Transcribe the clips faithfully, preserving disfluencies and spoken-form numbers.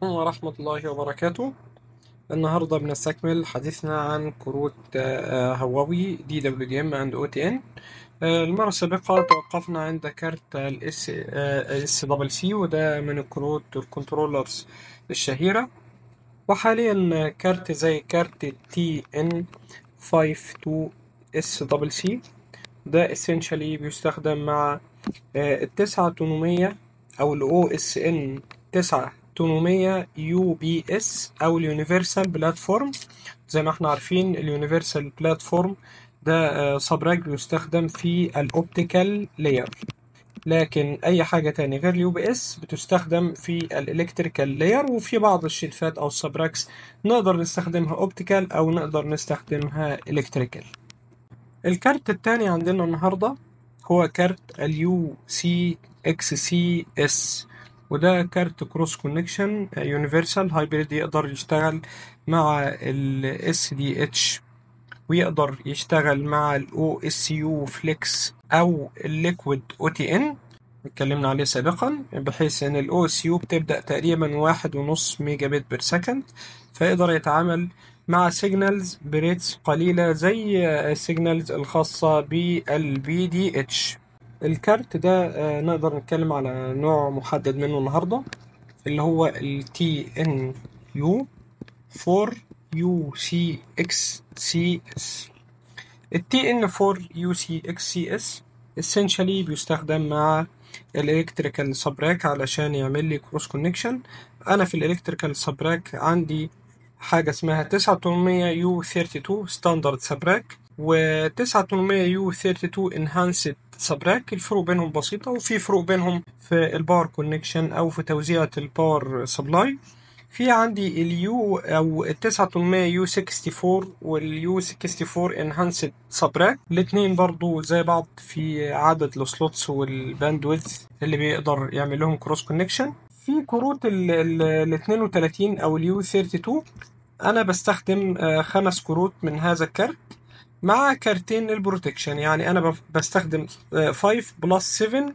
ورحمة الله وبركاته. النهاردة بنستكمل حديثنا عن كروت آه، هواوي دي دبليو دي ام اند او تي ان. المرة السابقة توقفنا عند كارت الاس اس دبل سي، وده من الكروت الكنترولرز الشهيرة. وحاليا كارت زي كارت تي ان خمسة اتنين اس دبل سي ده essentially بيستخدم مع التسعة تمنمية أو ال أو إس إن تسعة تمنمية يو بي إس أو اليونيفرسال بلاتفورم. زي ما احنا عارفين اليونيفرسال بلاتفورم ده سبراك بيستخدم في الأوبتيكال لاير، لكن أي حاجة تاني غير اليو بي إس بتستخدم في الإلكتريكال لاير، وفي بعض الشيلفات أو السبراكس نقدر نستخدمها أوبتيكال أو نقدر نستخدمها إلكتريكال. الكارت التاني عندنا النهاردة هو كارت اليو سي اكس سي اس، وده كارت كروس كونكشن يونيفرسال هايبريد، يقدر يشتغل مع ال اس دي اتش ويقدر يشتغل مع ال او اس يو فليكس او الليكويد او تي ان اتكلمنا عليه سابقا، بحيث ان ال او اس يو بتبدأ تقريبا واحد ونص ميجا بت بير سكند، فيقدر يتعامل مع سيجنالز بريتس قليلة زي السيجنالز الخاصة بال بي دي اتش. الكارت ده آه، نقدر نتكلم على نوع محدد منه النهاردة، اللي هو ال تي إن يو أربعة يو سي إكس سي إس. ال تي إن أربعة يو سي إكس سي إس essentially بيستخدم مع الالكتريكال سبراك علشان يعمل لي كروس كونكشن. انا في الالكتريكال سبراك عندي حاجه اسمها تسعة تمنمية يو اتنين وتلاتين ستاندرد سبراك و تسعة تمنمية يو اتنين وتلاتين انهانسد سبراك. الفروق بينهم بسيطه، وفي فروق بينهم في الباور كونكشن او في توزيع الباور سبلاي. في عندي اليو او ال تسعة تمنمية يو اربعة وستين واليو اربعة وستين انهانسد سبراك، الاتنين برضو زي بعض في عدد السلوتس والباندويث اللي بيقدر يعمل لهم كروس كونكشن. في كروت ال ال- ال اتنين وتلاتين او اليو اتنين وتلاتين انا بستخدم آه، خمس كروت من هذا الكارت مع كارتين للبروتكشن، يعني انا بف- بستخدم آه، خمسة بلس سبعة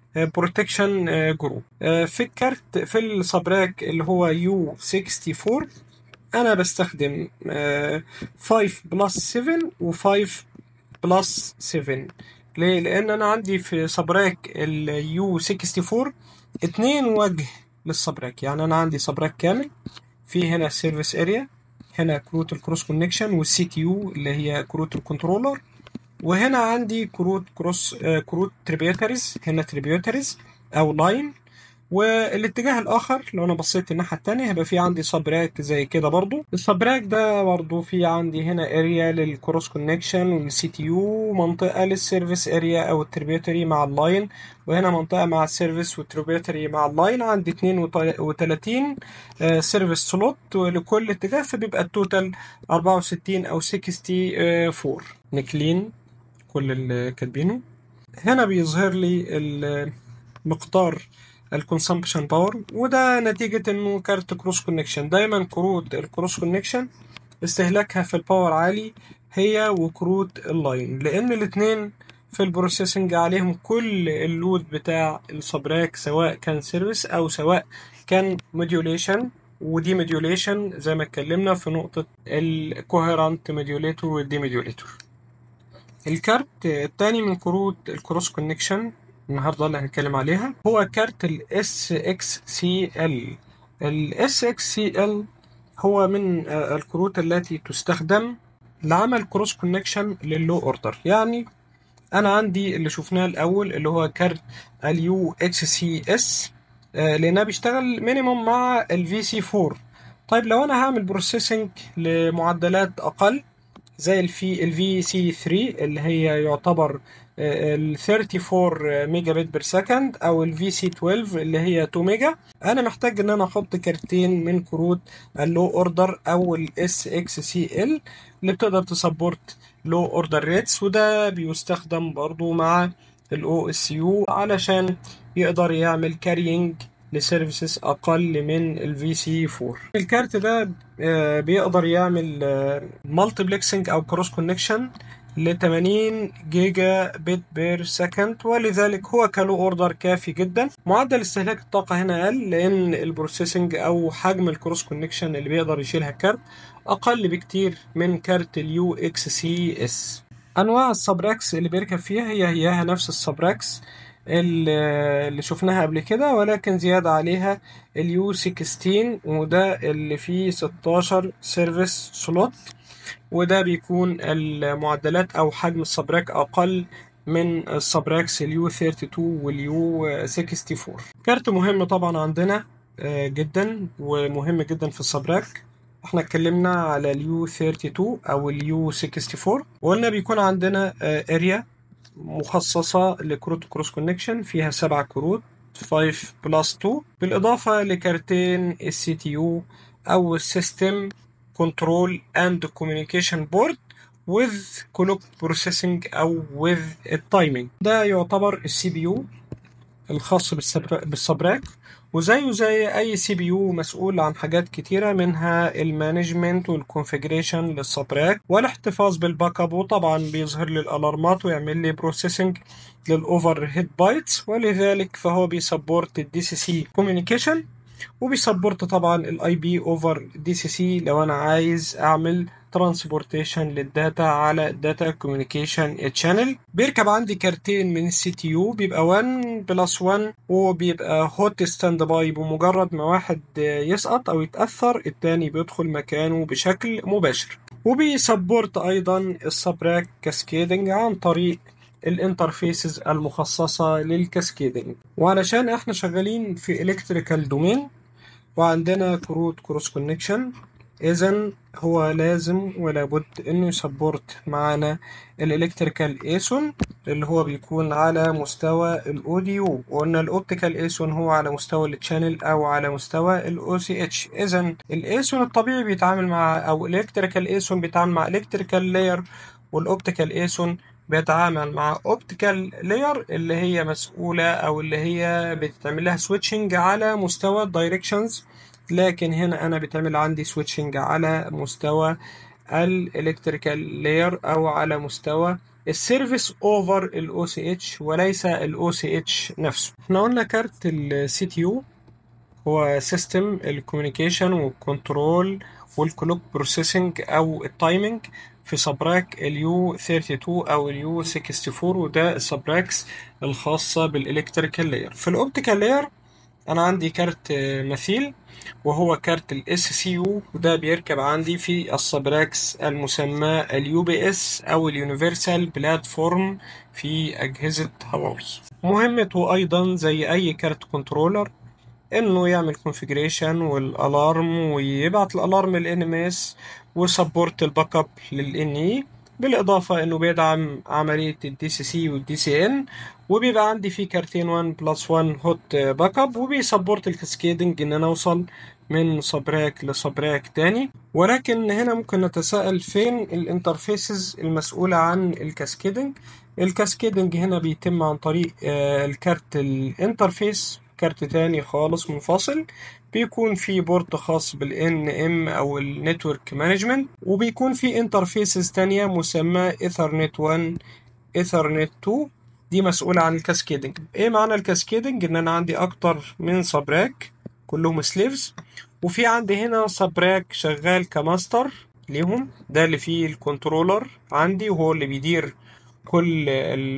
بروتكشن جروب. في الكارت في السبراك اللي هو يو اربعة وستين انا بستخدم آه، خمسة بلس سبعة و5 بلس سبعة. ليه؟ لان انا عندي في سبراك اليو اربعة وستين اتنين وجه للسبراك، يعني انا عندي سبراك كامل، في هنا السيرفيس اريا، هنا كروت الكروس كونكشن والسي تي يو اللي هي كروت الكنترولر، وهنا عندي كروت كروس آه، كروت تريبيوتريز، هنا تريبيوتريز او لاين. والاتجاه الاخر لو انا بصيت الناحيه التانية هيبقى في عندي سبراك زي كده، برضو السبراك ده برضو في عندي هنا اريا للكروس كونكشن والسي تي يو، منطقه للسيرفيس اريا او التربيوتري مع اللاين، وهنا منطقه مع السيرفيس والتربيوتري مع اللاين. عندي اتنين وتلاتين سيرفيس سلوت لكل اتجاه، فبيبقى التوتال اربعة وستين او ستة وستين. نكلين كل اللي كاتبينه هنا بيظهر لي مقدار الكونسامبشن باور، وده نتيجة انه كارت كروس كونكشن. دايما كروت الكروس كونكشن استهلاكها في الباور عالي هي وكروت اللاين، لان الاتنين في البروسيسنج عليهم كل اللود بتاع السبراك، سواء كان سيرفيس او سواء كان موديوليشن ودي موديوليشن، زي ما اتكلمنا في نقطة الكوهيرنت موديوليتور والدي موديوليتور. الكارت التاني من كروت الكروس كونكشن النهارده اللي هنتكلم عليها هو كارت ال اس اكس سي ال. ال اس اكس سي ال هو من آه، الكروت التي تستخدم لعمل كروس كونكشن لللو اوردر. يعني انا عندي اللي شفناه الاول اللي هو كارت اليو اتش سي اس، لانها بيشتغل مينيموم مع الفي سي أربعة. طيب لو انا هعمل بروسيسنج لمعدلات اقل زي الفي الفي سي ثلاثة اللي هي يعتبر ال اربعة وتلاتين ميجا بت بير سكند، او الفي سي اتناشر اللي هي اتنين ميجا، انا محتاج ان انا احط كارتين من كروت اللو اوردر او الاس اكس سي ال اللي بتقدر تسبورت لو اوردر ريتس، وده بيستخدم برضو مع الاو اس يو علشان يقدر يعمل كارينج لسيرفيسز اقل من الفي سي أربعة. الكارت ده آه، بيقدر يعمل مالتيبلكسنج او كروس كونكشن ل ثمانين جيجا بت بير سكند، ولذلك هو كلو اوردر كافي جدا. معدل استهلاك الطاقة هنا أقل لأن البروسيسنج أو حجم الكروس كونكشن اللي بيقدر يشيلها الكارت أقل بكتير من كارت اليو اكس سي اس. أنواع السبراكس اللي بيركب فيها هي هياها نفس السبراكس اللي اللي شفناها قبل كده، ولكن زيادة عليها اليو ستاشر، وده اللي فيه ستاشر سيرفيس سلوت، وده بيكون المعدلات أو حجم السبراك أقل من السبراكس اليو اتنين وتلاتين واليو اربعة وستين. كارت مهم طبعا عندنا آه، جدا ومهم جدا في السبراك. احنا اتكلمنا على اليو اتنين وتلاتين او اليو اربعة وستين، وقلنا بيكون عندنا اريا مخصصة لكروت كروس كونكشن فيها سبع كروت خمسة بلس اتنين، بالإضافة لكارتين السي تي يو أو السيستم كنترول اند كوميونيكيشن بورد with clock processing أو with التايمينج. ده يعتبر السي بي يو الخاص بالسبراك، وزيه زي اي سي بي يو مسؤول عن حاجات كتيرة، منها المانجمنت والكونفيجريشن للسبراك والاحتفاظ بالباك اب، وطبعا بيظهر لي الالارمات ويعمل لي بروسيسنج للاوفر هيد بايتس، ولذلك فهو بيسبورت الدي سي سي كوميونيكيشن، وبيسبورت طبعا الاي بي اوفر دي سي سي لو انا عايز اعمل ترانسبورتيشن للداتا على داتا كوميونيكيشن تشانل. بيركب عندي كارتين من السي تي يو، بيبقى واحد بلس واحد وبيبقى هوت ستاند باي، بمجرد ما واحد يسقط او يتاثر التاني بيدخل مكانه بشكل مباشر. وبيسبورت ايضا السبراك كاسكيدنج عن طريق الانترفيسز المخصصة للكاسكيدنج. وعلشان احنا شغالين في الكتريكال دومين وعندنا كروت كروس كونكشن، اذا هو لازم ولا بد انه يسبورت معانا الالكتريكال ايسون اللي هو بيكون على مستوى الاوديو، وقلنا الاوبتيكال ايسون هو على مستوى التشانل او على مستوى الاو سي اتش. اذا الايسون الطبيعي بيتعامل مع او الالكتريكال ايسون بيتعامل مع الكتريكال لاير، والاوبتيكال ايسون بيتعامل مع اوبتيكال لاير اللي هي مسؤولة او اللي هي بتعمل لها سويتشنج على مستوى الدايركشنز، لكن هنا انا بتعمل عندي سويتشنج على مستوى الالكتريكال لاير او على مستوى السيرفيس اوفر الاو سي اتش وليس الاو سي اتش نفسه. احنا قلنا كارت السي تي يو هو سيستم الكوميونيكيشن والكنترول والكلوك بروسيسنج او التايمينج في سبراك اليو اتنين وتلاتين او اليو اربعة وستين، وده السبراكس الخاصة بالالكتريكال لاير. في الاوبتيكال لاير انا عندي كارت مثيل وهو كارت الاس سي يو، وده بيركب عندي في السبراكس المسمى اليو بي اس او اليونيفرسال بلاتفورم في اجهزة هواوي. مهمته ايضا زي اي كارت كنترولر انه يعمل كونفيجريشن والالارم ويبعت الالارم للان ام اس وسبورت الباك اب للان اي، بالاضافه انه بيدعم عمليه الدي سي سي والدي سي ان، وبيبقى عندي فيه كارتين واحد بلس واحد هوت باك اب، وبيسبورت الكاسكيدنج ان انا اوصل من سبراك لسبراك تاني. ولكن هنا ممكن نتساءل فين الانترفيسز المسؤولة عن الكاسكيدنج. الكاسكيدنج هنا بيتم عن طريق الكارت الانترفيس، كارت تاني خالص منفصل بيكون فيه بورت خاص بالان ام او النتورك مانجمنت، وبيكون فيه انترفيسز تانية مسمى ايثرنت واحد ايثرنت اتنين، دي مسؤولة عن الكاسكيدنج. ايه معنى الكاسكيدنج؟ ان انا عندي اكتر من سبراك كلهم سليفز، وفي عندي هنا سبراك شغال كماستر ليهم، ده اللي فيه الكنترولر عندي وهو اللي بيدير كل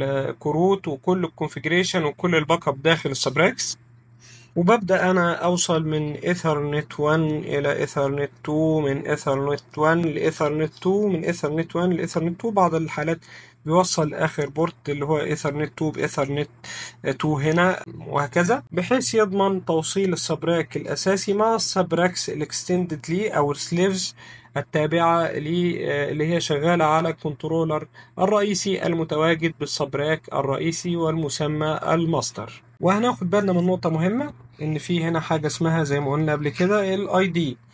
الكروت وكل الكونفيجريشن وكل الباك اب داخل السبراكس. وببدأ أنا أوصل من إيثرنت واحد إلى إيثرنت اتنين، من إيثرنت واحد لإيثرنت اتنين، من إيثرنت واحد لإيثرنت اتنين. بعض الحالات بيوصل آخر بورت اللي هو إيثرنت اتنين بإيثرنت اتنين هنا، وهكذا، بحيث يضمن توصيل السبراك الأساسي مع السبراكس الإكستندد ليه أو السليفز التابعة ليه اللي هي شغالة على الكنترولر الرئيسي المتواجد بالسبراك الرئيسي والمسمى الماستر. وهناخد بالنا من نقطة مهمة، إن في هنا حاجة اسمها زي ما قلنا قبل كده ال آي دي.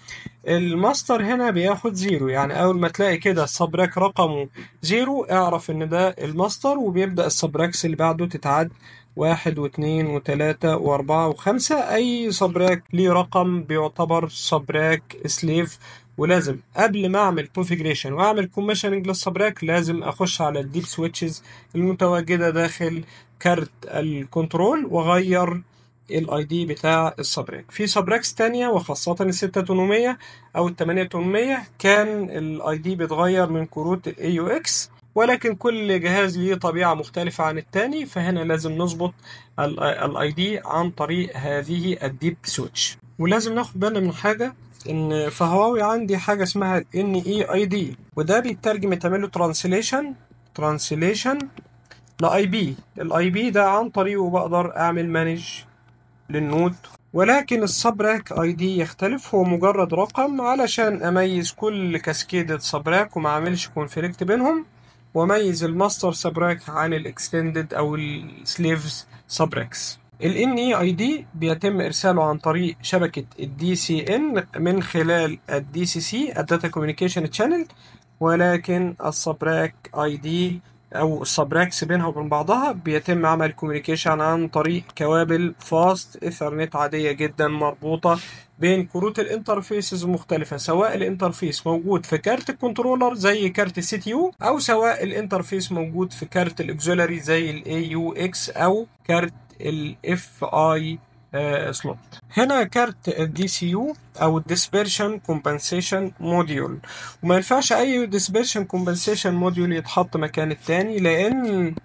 الماستر هنا بياخد زيرو، يعني اول ما تلاقي كده السبراك رقمه زيرو اعرف ان ده الماستر، وبيبدأ السبراكس اللي بعده تتعد واحد واثنين وثلاثة وأربعة وخمسة. أي سبراك ليه رقم بيعتبر سبراك سليف. ولازم قبل ما أعمل كونفيجريشن وأعمل كوميشننج للسبراك لازم أخش على الديب سويتشز المتواجدة داخل كارت الكنترول وأغير الاي دي بتاع السبراك. في سبراكس تانية وخاصة ال ستة تمنمية او ال ثمانية تمنمية كان الاي دي بيتغير من كروت الاي يو اكس، ولكن كل جهاز ليه طبيعة مختلفة عن التاني، فهنا لازم نظبط الاي دي عن طريق هذه الديب سويتش. ولازم ناخد بالنا من حاجة، ان في هواوي عندي حاجة اسمها ال ان اي اي دي، وده بيترجم يتعمل له ترانسليشن ترانسليشن لاي بي. الاي بي ده عن طريقه بقدر اعمل مانج للنود. ولكن السبراك اي دي يختلف، هو مجرد رقم علشان اميز كل كاسكيدد سبراك وما اعملش كونفليكت بينهم، واميز الماستر سبراك عن الاكستندد او السليفز سبراكس. ال ان اي اي دي بيتم ارساله عن طريق شبكة الدي سي ان من خلال الدي سي سي الداتا كوميونيكيشن تشانل، ولكن السبراك اي دي او السبراكس بينها وبين بعضها بيتم عمل كوميونيكيشن عن طريق كوابل فاست ايثرنت عادية جدا مربوطة بين كروت الانترفيسز المختلفة، سواء الانترفيس موجود في كارت الكنترولر زي كارت السي تي يو، او سواء الانترفيس موجود في كارت الاكزولاري زي الاي يو اكس او كارت الاف اي سلوت. هنا كارت الدي سي يو او الديسبرشن كومبنسيشن موديول، وما ينفعش اي ديسبرشن كومبنسيشن موديول يتحط مكان التاني، لان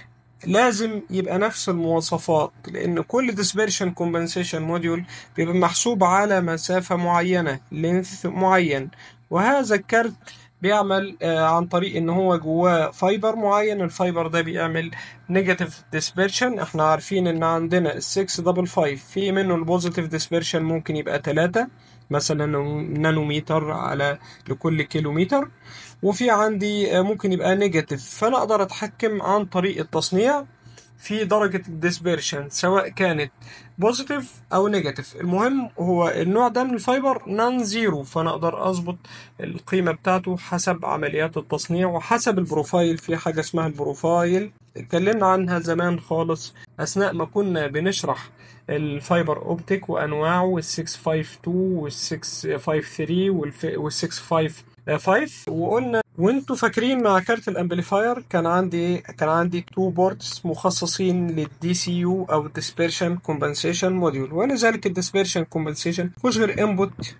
لازم يبقى نفس المواصفات، لان كل ديسبرشن كومبنسيشن موديول بيبقى محسوب على مسافة معينة، لينث معين. وهذا الكارت بيعمل آه عن طريق ان هو جواه فايبر معين، الفايبر ده بيعمل نيجاتيف ديسبرشن. احنا عارفين ان عندنا ال ستة خمسة خمسة في منه البوزيتيف ديسبرشن ممكن يبقى ثلاثة مثلا نانومتر على لكل كيلومتر، وفي عندي ممكن يبقى نيجاتيف. فانا اقدر اتحكم عن طريق التصنيع في درجة الديسبرشن سواء كانت بوزيتيف او نيجاتيف. المهم هو النوع ده من الفايبر نون زيرو، فانا اقدر اظبط القيمة بتاعته حسب عمليات التصنيع وحسب البروفايل. في حاجة اسمها البروفايل اتكلمنا عنها زمان خالص اثناء ما كنا بنشرح الفايبر اوبتيك وانواعه، وال ستة خمسة اتنين وال ستة خمسة تلاتة وال ستة خمسة خمسة، وقلنا وانتوا فاكرين مع كارت الامبليفاير كان عندي كان عندي تو بورتس مخصصين للدي سي يو او ديسبرشن كومبنسيشن موديول، ولذلك الديسبرشن كومبنسيشن مش غير انبوت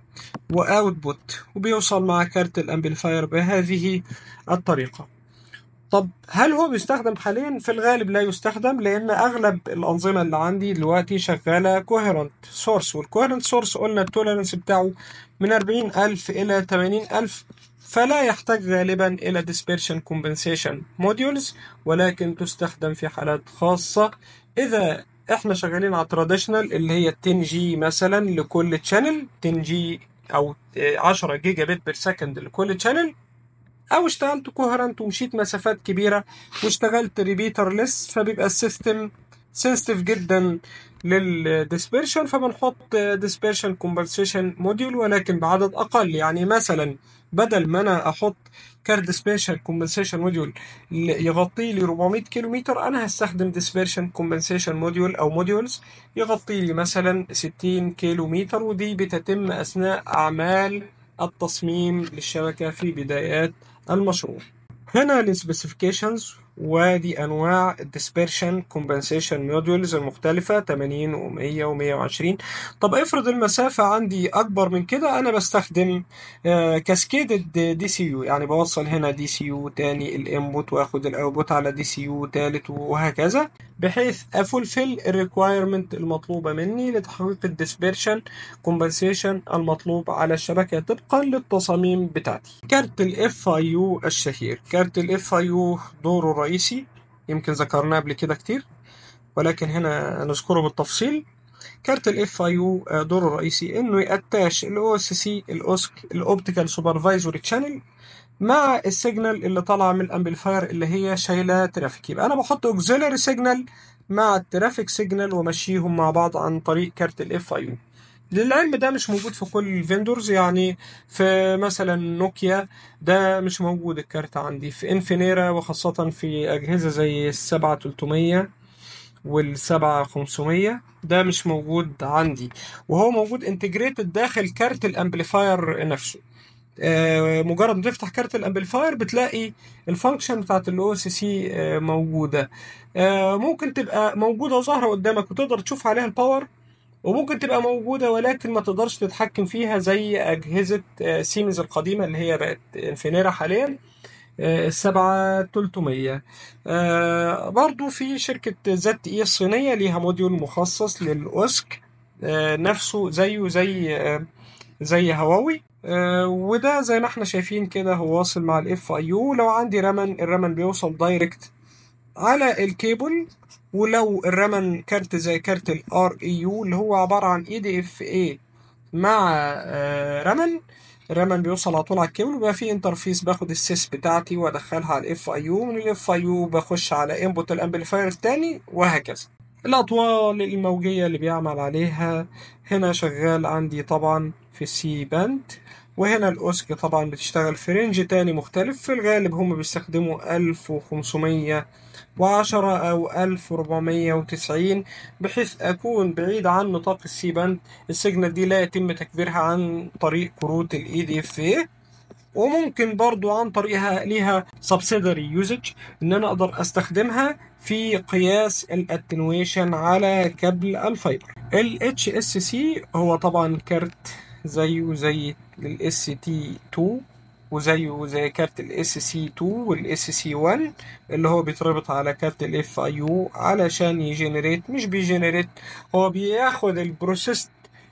واوتبوت، وبيوصل مع كارت الامبليفاير بهذه الطريقة. طب هل هو بيستخدم حاليا؟ في الغالب لا يستخدم، لأن أغلب الأنظمة اللي عندي دلوقتي شغالة كوهيرنت سورس، والكوهيرنت سورس قلنا التوليرنس بتاعه من أربعين ألف إلى ثمانين ألف، فلا يحتاج غالبا إلى dispersion compensation modules، ولكن تستخدم في حالات خاصة. إذا احنا شغالين على تراديشنال اللي هي عشرة جي مثلا لكل تشانل، عشرة جي أو عشرة جيجا بت بير سكند لكل تشانل، او اشتغلت كوهرنت ومشيت مسافات كبيره واشتغلت ريبيترلس، فبيبقى السيستم سنسيتيف جدا للديسبرشن، فبنحط ديسبرشن كومبنسيشن موديول ولكن بعدد اقل. يعني مثلا بدل ما انا احط كارت ديسبرشن كومبنسيشن موديول يغطي لي أربعمية كيلو متر، انا هستخدم ديسبرشن كومبنسيشن موديول او موديولز يغطي لي مثلا ستين كيلو متر، ودي بتتم اثناء اعمال التصميم للشبكه في بدايات المشروع. هنا السبيسيفيكيشنز ودي انواع الديسبرشن كومبنسيشن موديولز المختلفه ثمانين و100 و120. طب افرض المسافه عندي اكبر من كده، انا بستخدم كاسكيدد دي سي يو، يعني بوصل هنا دي سي يو تاني الانبوت واخد الاوتبوت على دي سي يو تالت وهكذا، بحيث افولفل الريكوايرمنت المطلوبه مني لتحقيق الديسبرشن كومبنسيشن المطلوب على الشبكه طبقا للتصاميم بتاعتي. كارت الاف اي يو الشهير، كارت الاف اي يو دوره الرئيسي يمكن ذكرناه قبل كده كتير، ولكن هنا نذكره بالتفصيل. كارت الاف اي يو دوره الرئيسي انه ياتاش الاو اس سي الاوسك الاوبتيكال سوبرفايزوري تشانل مع السيجنال اللي طالعه من الامبليفاير اللي هي شايله ترافيك. يبقى انا بحط اوكسيلري سيجنال مع الترافيك سيجنال ومشيهم مع بعض عن طريق كارت الاف اي يو. للعلم ده مش موجود في كل الفيندورز، يعني في مثلا نوكيا ده مش موجود الكارت عندي، في انفينيرا وخاصة في أجهزة زي السبعة تلتمية والسبعة خمسمية ده مش موجود عندي، وهو موجود انتجريتد داخل كارت الامبليفاير نفسه. آه، مجرد ما تفتح كارت الامبليفاير بتلاقي الفانكشن بتاعت الاو سي سي موجوده. آه، ممكن تبقى موجوده وظاهره قدامك وتقدر تشوف عليها الباور، وممكن تبقى موجوده ولكن ما تقدرش تتحكم فيها زي اجهزه آه، سيمنز القديمه اللي هي بقت انفينيرا حاليا، آه، السبعة تلتمية. آه، برضو في شركة زد اي الصينية ليها موديول مخصص للأوسك، آه، نفسه زيه زي آه، زي هواوي. آه، وده زي ما احنا شايفين كده هو واصل مع الاف اي يو. لو عندي رمن، الرمن بيوصل دايركت على الكيبل. ولو الرمن كارت زي كارت الار اي يو اللي هو عبارة عن اي دي اف اي مع آه، رمن، الرمن بيوصل على طول على الكيبل، وبقى في انترفيس باخد السيس بتاعتي وادخلها على الاف اي يو، من الاف اي يو بخش على انبوت الامبليفاير التاني وهكذا. الأطوال الموجية اللي بيعمل عليها هنا شغال عندي طبعا في السي باند، وهنا الأوسك طبعا بتشتغل في رينج تاني مختلف، في الغالب هم بيستخدموا ألف وخمسمية وعشرة أو ألف وربعمية وتسعين، بحيث أكون بعيد عن نطاق السي باند. السيجنال دي لا يتم تكبيرها عن طريق كروت ال إي دي إف إيه، وممكن برضو عن طريقها ليها subsidiary usage ان انا اقدر استخدمها في قياس الاتنويشن على كابل الفايبر. ال اتش اس سي هو طبعا كارت زيه زي ال اس تي اتنين، وزيه زي كارت ال اس سي اتنين وال اس سي واحد اللي هو بيتربط على كارت ال اف اي يو علشان يجنريت، مش بيجنريت، هو بياخد البروسيس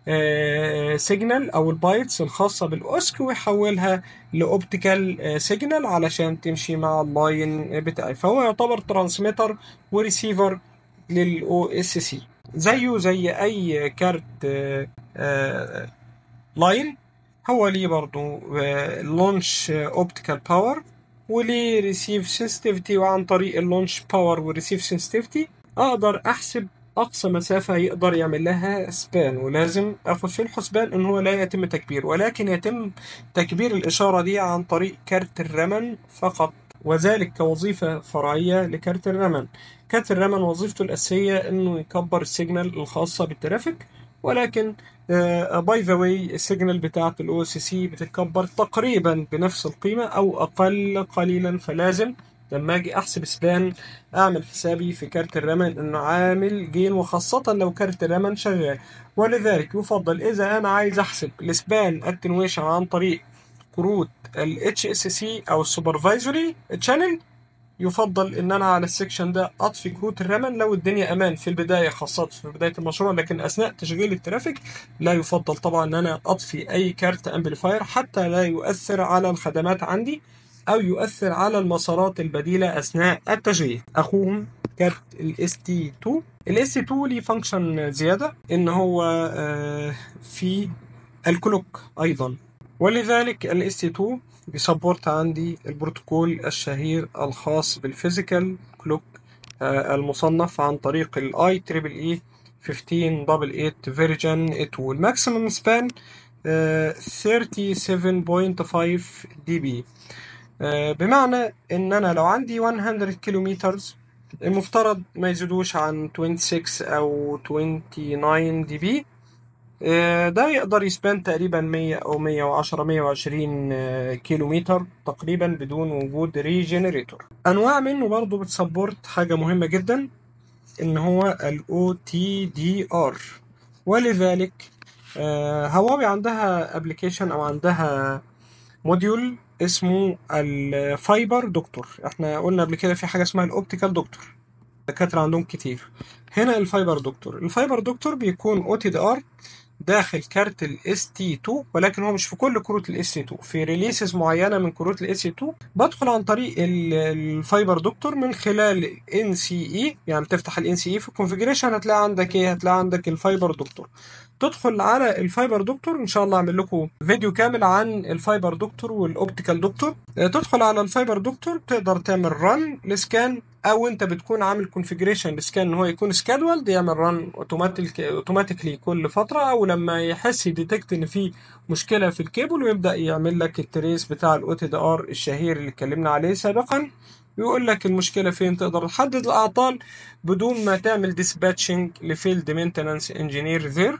سيجنال او البايتس الخاصه بالاوسك ويحولها لاوبتيكال سيجنال علشان تمشي مع اللاين بتاعي، فهو يعتبر ترانسميتر وريسيفر للاو اس سي، زيه زي اي كارت آه، آه، لاين. هو ليه برضو لونش اوبتيكال باور وليه ريسيف سنسيتيفيتي، وعن طريق اللونش باور والريسيف سنسيتيفيتي اقدر احسب اقصى مسافة يقدر يعمل لها سبان، ولازم اخد في الحسبان ان هو لا يتم تكبير، ولكن يتم تكبير الاشارة دي عن طريق كارت الرمن فقط، وذلك كوظيفة فرعية لكارت الرمن. كارت الرمن وظيفته الأساسية إنه يكبر السيجنال الخاصة بالترافيك، ولكن باي ذا واي السيجنال بتاعة الاو اس سي بتتكبر تقريبا بنفس القيمة أو أقل قليلا، فلازم لما أجي أحسب سبان أعمل حسابي في كارت الرمن إنه عامل جين، وخاصة لو كارت الرمن شغال. ولذلك يفضل إذا أنا عايز أحسب السبان اتنويشن عن طريق كروت ال اتش اس سي أو السوبرفايزوري تشانل، يفضل ان انا على السكشن ده اطفي كروت الرمن لو الدنيا امان في البدايه، خاصه في بدايه المشروع، لكن اثناء تشغيل الترافيك لا يفضل طبعا ان انا اطفي اي كارت امبليفاير حتى لا يؤثر على الخدمات عندي او يؤثر على المسارات البديله اثناء التشغيل. اخوهم كارت الاس تي اتنين. الاس تي اتنين ليه فانكشن زياده ان هو آه، في الكلوك ايضا، ولذلك ال اس تي اتنين بيسبورت عندي البروتوكول الشهير الخاص بالفيزيكال كلوك المصنف عن طريق الاي تريبل اي خمسة عشر تمانية تمانية فيرجن اتنين. الماكسيمم سبان سبعة وثلاثين فاصلة خمسة دي بي، بمعنى ان انا لو عندي مية كيلومتر المفترض ما يزيدوش عن ستة وعشرين او تسعة وعشرين دي بي. ده يقدر يسبان تقريبا مية او مية وعشرة مية وعشرين كيلو متر تقريبا بدون وجود ريجنريتور. انواع منه برضه بتسبورت حاجه مهمه جدا ان هو الاو تي دي ار، ولذلك هواوي عندها ابلكيشن او عندها موديول اسمه الفايبر دكتور. احنا قلنا قبل كده في حاجه اسمها الاوبتيكال دكتور، دكاتره عندهم كتير. هنا الفايبر دكتور، الفايبر دكتور بيكون او تي دي ار داخل كارت الاس تي اتنين، ولكن هو مش في كل كروت الاس تي اتنين، في ريليسز معينه من كروت الاس تي اتنين بدخل عن طريق الفايبر دكتور من خلال ان سي اي، يعني تفتح الان سي اي في الكونفيجريشن هتلاقي عندك ايه، هتلاقي عندك الفايبر دكتور. تدخل على الفايبر دكتور. ان شاء الله اعمل لكم فيديو كامل عن الفايبر دكتور والاوبتيكال دكتور. تدخل على الفايبر دكتور، تقدر تعمل رن لسكان، او انت بتكون عامل كونفيجريشن لسكان ان هو يكون سكادولد، يعمل رن اوتوماتيك اوتوماتيكلي كل فتره، او لما يحس يديتكت ان في مشكله في الكيبل، ويبدا يعمل لك التريس بتاع الاو تي دي ار الشهير اللي اتكلمنا عليه سابقا، ويقول لك المشكله فين. تقدر تحدد الاعطال بدون ما تعمل ديسباتشنج لفيلد مينتنانس انجينير ذير،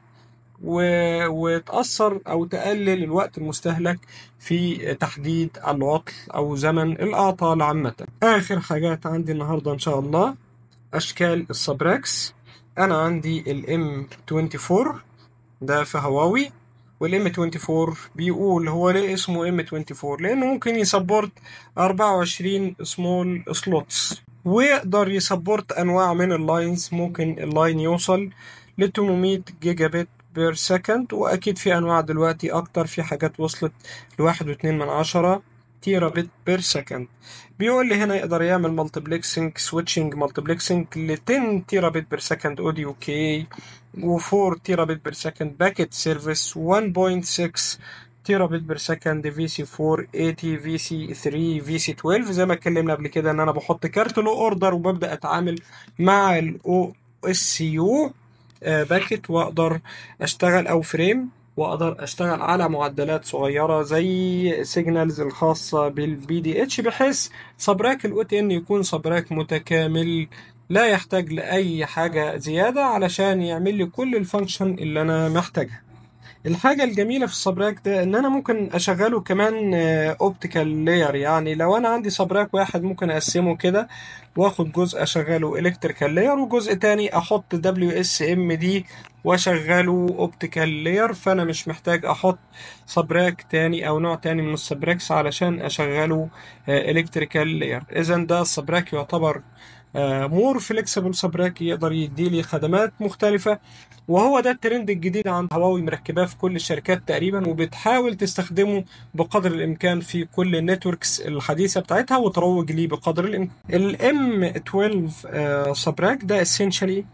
وتأثر أو تقلل الوقت المستهلك في تحديد العطل أو زمن الأعطال عامة. آخر حاجات عندي النهاردة إن شاء الله أشكال السبراكس. أنا عندي ال إم أربعة وعشرين ده في هواوي، وال إم أربعة وعشرين بيقول هو ليه اسمه إم أربعة وعشرين؟ لأنه ممكن يسبورت أربعة وعشرين سمول سلوتس، ويقدر يسبورت أنواع من اللاينز. ممكن اللاين يوصل ل ثمانمائة جيجا بت بير سكند، وأكيد في أنواع دلوقتي أكتر، في حاجات وصلت لواحد واتنين من عشرة تيرا بت بير سكند. بيقول لي هنا يقدر يعمل مالتيبلكسنج سويتشنج مالتيبلكسنج ل عشرة تيرا بت بير سكند اوديو كي، و4 تيرا بت بير سكند باكيت سيرفيس، واحد فاصلة ستة تيرا بت بير سكند في سي أربعة ثمانين في سي ثلاثة في سي اتناشر. زي ما اتكلمنا قبل كده ان انا بحط كارت لو اوردر وببدا اتعامل مع الاو اس يو باكيت، واقدر اشتغل او فريم، واقدر اشتغل على معدلات صغيره زي سيجنالز الخاصه بالبي دي اتش، بحيث سبراك الاو تي ان يكون سبراك متكامل لا يحتاج لاي حاجه زياده علشان يعمل لي كل الفانكشن اللي انا محتاجها. الحاجة الجميلة في السبراك ده ان انا ممكن اشغله كمان اوبتيكال لاير. يعني لو انا عندي سبراك واحد ممكن اقسمه كده، واخد جزء اشغله الكتريكال لاير، وجزء تاني احط دبليو اس ام دي واشغله اوبتيكال لاير. فانا مش محتاج احط سبراك تاني او نوع تاني من السبراكس علشان اشغله الكتريكال لاير. اذا ده السبراك يعتبر مور فليكسبل سبراك، يقدر يديلي خدمات مختلفة، وهو ده الترند الجديد عند هواوي، مركباه في كل الشركات تقريبا، وبتحاول تستخدمه بقدر الامكان في كل النتوركس الحديثه بتاعتها، وتروج ليه بقدر الامكان. الام اتناشر سبراك ده essentially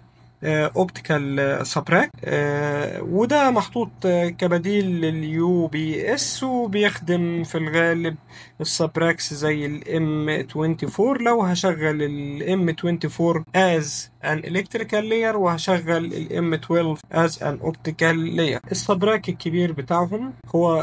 اوبتيكال سبراك، وده محطوط كبديل لليو بي اس، وبيخدم في الغالب السبراكس زي الام أربعة وعشرين. لو هشغل الام أربعة وعشرين as an electrical layer، وهشغل الام اتناشر as an optical layer. السبراك الكبير بتاعهم هو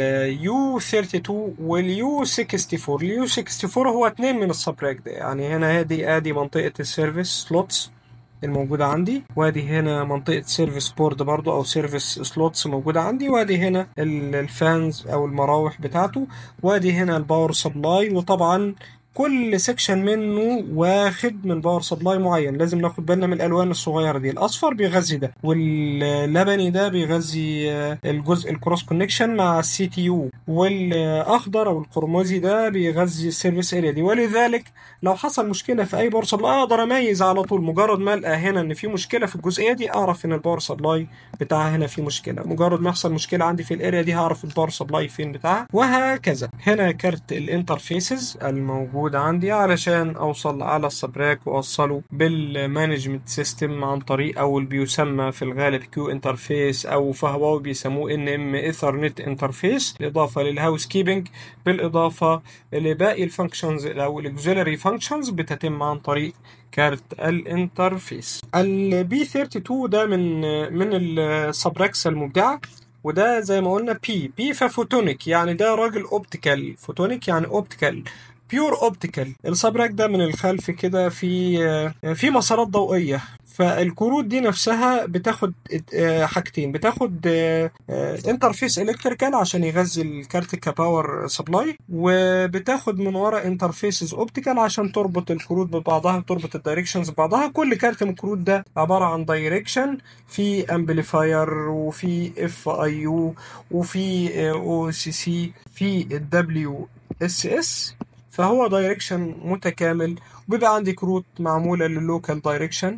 اليو اتنين وتلاتين واليو اربعة وستين. اليو اربعة وستين هو اتنين من السبراك ده. يعني هنا ادي ادي منطقة السيرفيس سلوتس الموجودة عندي، وادي هنا منطقة سيرفيس بورد برضو او سيرفيس سلوتس موجودة عندي، وادي هنا الفانز او المراوح بتاعته، وادي هنا الباور سبلاي. وطبعا كل سيكشن منه واخد من باور سبلاي معين، لازم ناخد بالنا من الالوان الصغيره دي. الاصفر بيغذي ده، واللبني ده بيغذي الجزء الكروس كونكشن مع السي تي يو، والاخضر او القرمزي ده بيغذي السيرفيس اريا دي. ولذلك لو حصل مشكله في اي باور سبلاي اقدر اميز على طول، مجرد ما القى هنا ان في مشكله في الجزئيه دي اعرف ان الباور سبلاي بتاعها هنا في مشكله. مجرد ما يحصل مشكله عندي في الاريا دي هعرف الباور سبلاي فين بتاعها، وهكذا. هنا كارت الانترفيسز الموجود عندي علشان اوصل على السبراك واوصله بالمانجمنت سيستم عن طريق او اللي بيسمى في الغالب كيو انترفيس، او في هواوي بيسموه ان ام ايثرنت انترفيس، بالاضافه للهاوس كيبنج، بالاضافه لباقي الفانكشنز او الاكزيلري فانكشنز بتتم عن طريق كارت الانترفيس. البي اتنين وتلاتين ده من من السبراكس المبدعه، وده زي ما قلنا بي بي ففوتونيك، يعني ده راجل اوبتيكال. فوتونيك يعني اوبتيكال، بيور اوبتيكال. السبراك ده من الخلف كده في في مسارات ضوئيه، فالكروت دي نفسها بتاخد حاجتين، بتاخد انترفيس الكتريكال عشان يغذي الكارت كباور سبلاي، وبتاخد من ورا انترفيسز اوبتيكال عشان تربط الكروت ببعضها، تربط الدايركشنز ببعضها. كل كارت من الكروت ده عباره عن دايركشن، في امبليفاير، وفي اف اي يو، وفي او سي سي، في الدبليو اس اس. فهو دايركشن متكامل، وبيبقى عندي كروت معمولة لللوكال دايركشن،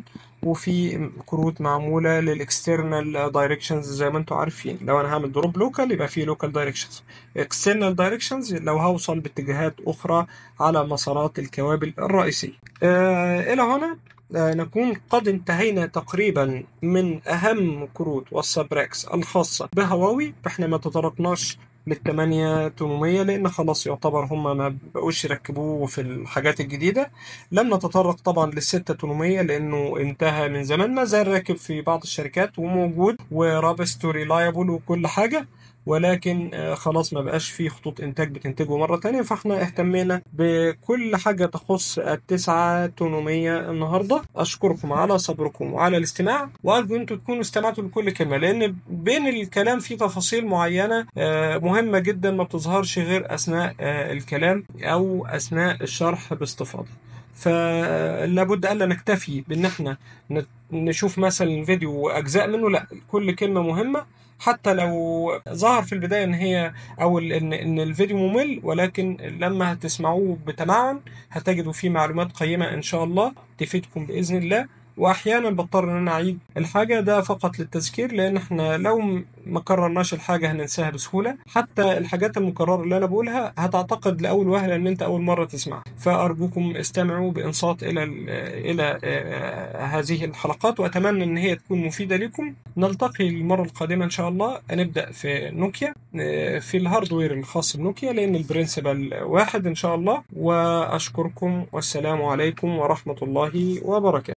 وفي كروت معمولة للاكسترنال دايركشنز. زي ما انتم عارفين لو انا هعمل دروب لوكال يبقى في لوكال دايركشنز، اكسترنال دايركشنز لو هوصل باتجاهات اخرى على مسارات الكوابل الرئيسية. آه الى هنا آه، نكون قد انتهينا تقريبا من أهم كروت والسبراكس الخاصة بهواوي. فإحنا ما تطرقناش للتمانية تمنمية لأن خلاص يعتبر هم ما بقوش يركبوه في الحاجات الجديدة. لم نتطرق طبعا للستة تمنمية لأنه انتهى من زمان، ما زال راكب في بعض الشركات وموجود ورابست وريلايبل وكل حاجة، ولكن آه، خلاص ما بقاش فيه خطوط إنتاج بتنتجه مرة تانية. فاحنا اهتمينا بكل حاجة تخص التسعة تمنمية النهاردة. أشكركم على صبركم وعلى الاستماع، وأرجو أنتم تكونوا استمعتوا لكل كلمة، لأن بين الكلام في تفاصيل معينة آه، مهمة جدا ما بتظهرش غير أثناء آه، الكلام أو أثناء الشرح باستفاضة. فلابد ألا نكتفي بأن احنا نت- نشوف مثلا فيديو أجزاء منه، لا، كل كلمة مهمة. حتى لو ظهر في البداية إن هي أو ال- إن إن الفيديو ممل، ولكن لما هتسمعوه بتمعن هتجدوا فيه معلومات قيمة إن شاء الله تفيدكم بإذن الله. وأحيانا بضطر إن أنا أعيد الحاجة، ده فقط للتذكير، لأن إحنا لو م- ما كررناش الحاجة هننساها بسهولة. حتى الحاجات المكررة اللي أنا بقولها هتعتقد لأول وهلة إن أنت أول مرة تسمعها. فأرجوكم استمعوا بإنصات إلى ال- إلى آه، هذه الحلقات، وأتمنى إن هي تكون مفيدة لكم. نلتقي المرة القادمة إن شاء الله. هنبدأ في نوكيا، آه، في الهاردوير الخاص بنوكيا، لأن البرنسبل واحد إن شاء الله. وأشكركم والسلام عليكم ورحمة الله وبركاته.